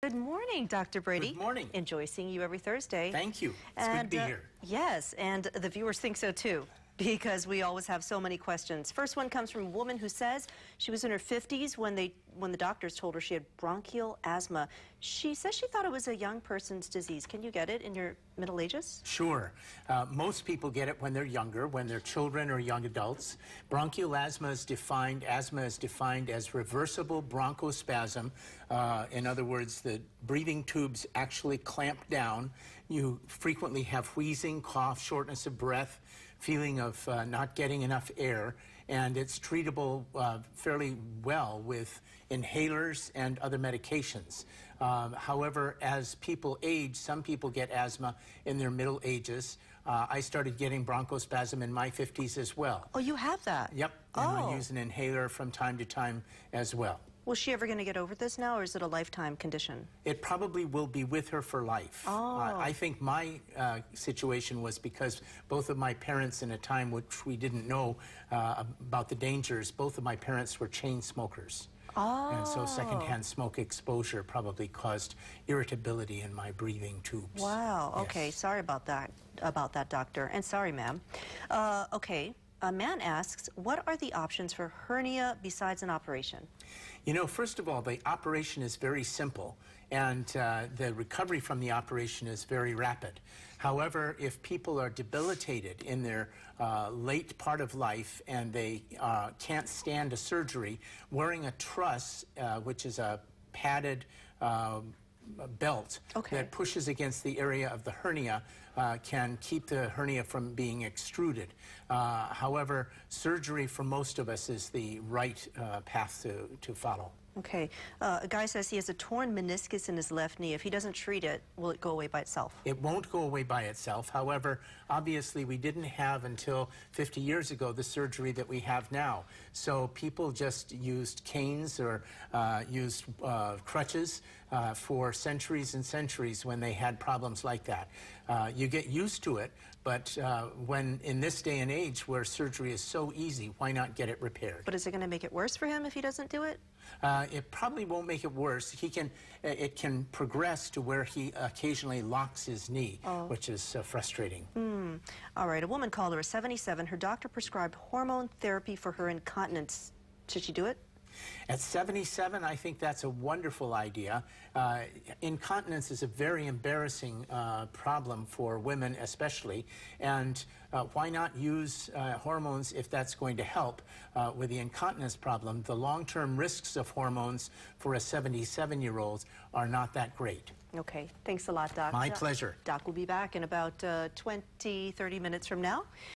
Good morning, Dr. Brady. Good morning. Enjoy seeing you every Thursday. Thank you. It's good to be here. Yes, and the viewers think so too, because we always have so many questions. First one comes from a woman who says she was in her 50s when the doctors told her she had bronchial asthma. She says she thought it was a young person's disease. Can you get it in your middle ages? Sure. Most people get it when they're younger, when they're children or young adults. Bronchial asthma is defined as reversible bronchospasm. In other words, the breathing tubes actually clamp down. You frequently have wheezing, cough, shortness of breath, feeling of not getting enough air, and it's treatable fairly well with inhalers and other medications. However, as people age, some people get asthma in their middle ages. I started getting bronchospasm in my 50s as well. Oh, you have that? Yep, and I use an inhaler from time to time as well. Was she ever going to get over this now, or is it a lifetime condition? It probably will be with her for life. I think my situation was because both of my parents, in a time which we didn't know about the dangers, both of my parents were chain smokers. And so secondhand smoke exposure probably caused irritability in my breathing tubes. Wow. Yes. Okay. Sorry about that, doctor. And sorry, ma'am. Okay. A man asks, what are the options for hernia besides an operation? You know, first of all, the operation is very simple, and the recovery from the operation is very rapid. However, if people are debilitated in their late part of life and they can't stand a surgery, wearing a truss, which is a padded belt that pushes against the area of the hernia can keep the hernia from being extruded. However, surgery for most of us is the right path to follow. Okay. A guy says he has a torn meniscus in his left knee. If he doesn't treat it, will it go away by itself? It won't go away by itself. However, obviously, we didn't have until 50 years ago the surgery that we have now. So people just used canes or used crutches for centuries and centuries when they had problems like that. You get used to it, but when in this day and age where surgery is so easy, why not get it repaired? But is it going to make it worse for him if he doesn't do it? It probably won't make it worse. It can progress to where he occasionally locks his knee, which is frustrating. All right, a woman called her, 77. Her doctor prescribed hormone therapy for her incontinence. Should she do it? At 77, I think that's a wonderful idea. Incontinence is a very embarrassing problem for women especially, and why not use hormones if that's going to help with the incontinence problem? The long-term risks of hormones for a 77-year-old are not that great. Okay, thanks a lot, Doc. My pleasure. Doc will be back in about 20, 30 minutes from now.